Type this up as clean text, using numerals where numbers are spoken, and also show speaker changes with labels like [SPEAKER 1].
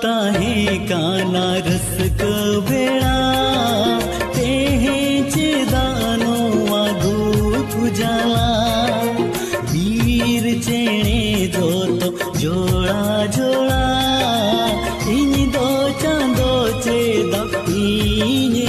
[SPEAKER 1] ताहे काना रस कबेड़ा तेहे चेदानो आगू कुजाला वीर चेणे दो तो जोड़ा जोड़ा इन दो चांदो चेदा इन